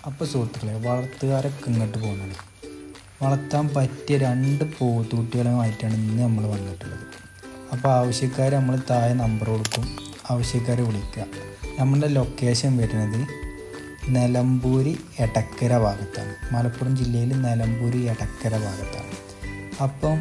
അപ്പോൾ സുഹൃത്തുക്കളെ, വളർത്തുകാരൊക്കെ ഇങ്ങോട്ട് പോകുന്നത് വളർത്താൻ പറ്റിയ 2 പോത്തുകുട്ടികളുമായിട്ടാണ് ഇന്ന് നമ്മൾ വന്നിട്ടുള്ളത്. അപ്പോൾ ആവശ്യക്കാർ നമ്മൾ താഴെ നമ്പർ കൊടുക്കും, ആവശ്യക്കാരെ വിളിക്കുക. നമ്മുടെ ലൊക്കേഷൻ വരുന്നത് നിലമ്പൂര് എടക്കര ഭാഗത്താണ്, മലപ്പുറം ജില്ലയിൽ നിലമ്പൂര് എടക്കര ഭാഗത്താണ്. അപ്പം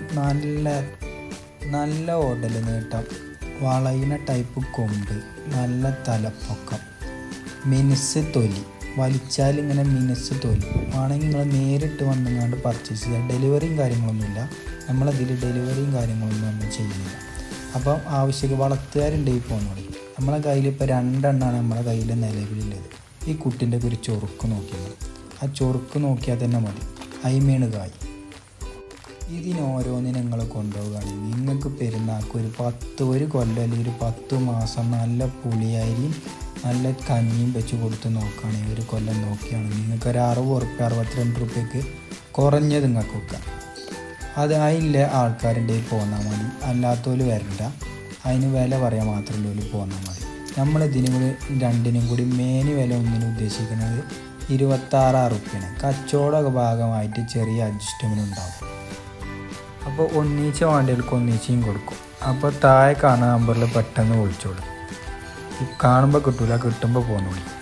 നല്ല ഓടൽ നീട്ടം, വളയുന്ന ടൈപ്പ് കൊമ്പ്, നല്ല തലപ്പൊക്കം, മിനുസ് തൊലി, വലിച്ചാൽ ഇങ്ങനെ മിനുസ് തൊലി ആണെങ്കിൽ നിങ്ങൾ നേരിട്ട് വന്നുകൊണ്ട് പർച്ചേസ് ചെയ്യുക. ഡെലിവറിയും കാര്യങ്ങളൊന്നുമില്ല, നമ്മളതിൽ ഡെലിവറിയും കാര്യങ്ങളൊന്നും നമ്മൾ ചെയ്യുന്നില്ല. അപ്പം വളർത്തുകാരുണ്ടെങ്കിൽ പോകുന്നത് നമ്മളെ കയ്യിൽ ഇപ്പോൾ 2 എണ്ണമാണ് നമ്മളെ കയ്യിൽ നിലവിലുള്ളത്. ഈ കുട്ടിൻ്റെ ഒരു ചൊറുക്ക് നോക്കിയാൽ ആ ചൊറുക്ക് നോക്കിയാൽ തന്നെ മതി, അയിമേണ് കായ്. ഇതിനോരോന്നിനും നിങ്ങൾ കൊണ്ടുപോവുകയാണെങ്കിൽ നിങ്ങൾക്ക് പെരുന്നാൾക്ക് ഒരു കൊല്ലം അല്ലെങ്കിൽ ഒരു 10 മാസം നല്ല പുളിയരിയും നല്ല കഞ്ഞിയും വെച്ച് കൊടുത്ത് നോക്കുകയാണെങ്കിൽ ഒരു കൊല്ലം നോക്കുകയാണെങ്കിൽ നിങ്ങൾക്ക് ഒരു 62 റുപ്യക്ക് കുറഞ്ഞത് നിങ്ങൾക്ക് വെക്കാം. അത് അതില്ല ആൾക്കാരുടെ പോന്നാൽ മതി, അല്ലാത്തവർ വരണ്ട. അതിന് വില പറയാൻ മാത്രമല്ല പോന്നാൽ മതി. നമ്മളിതിനും കൂടി 2നും കൂടി മേനി വില ഒന്നിനും ഉദ്ദേശിക്കുന്നത് 26 റുപ്യാണ്. കച്ചവട ഭാഗമായിട്ട് ചെറിയ അഡ്ജസ്റ്റ്മെൻ്റ് ഉണ്ടാവും. അപ്പോൾ ഒന്നിച്ച് വേണ്ടിയവർക്ക് ഒന്നിച്ചും കൊടുക്കും. അപ്പോൾ താഴെ കാണുന്ന നമ്പറിൽ പെട്ടെന്ന് വിളിച്ചോളൂ. കാണുമ്പോൾ കിട്ടില്ല, കിട്ടുമ്പോൾ പോകുന്നോളൂ.